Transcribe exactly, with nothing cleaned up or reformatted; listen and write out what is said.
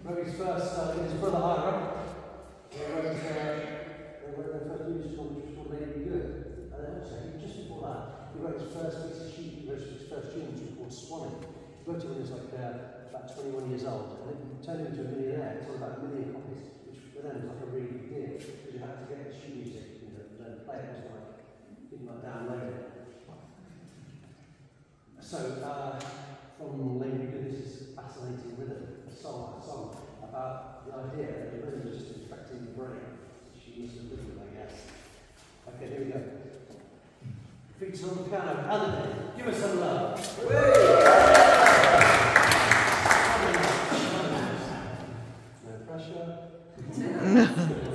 wrote his first, uh, his brother Ira. He wrote, uh, they wrote their first musical, which was called Lady Be Good. And then also, just before that, he wrote his first piece of sheet, he wrote his first tune, which was called Swanee. He wrote it when he was like uh, about twenty-one years old, and it turned him into a millionaire. It's all about a million copies, which for them was like a really big deal, because you had to get the sheet music, you know, and play it, it was like, didn't like download it. So, uh, from Lady Be Good, this is fascinating rhythm, a song, a song about the idea that the rhythm is just infecting the brain. She used to live with, I guess. Okay, here we go. Features on the piano, Anthony, give us some love. No pressure.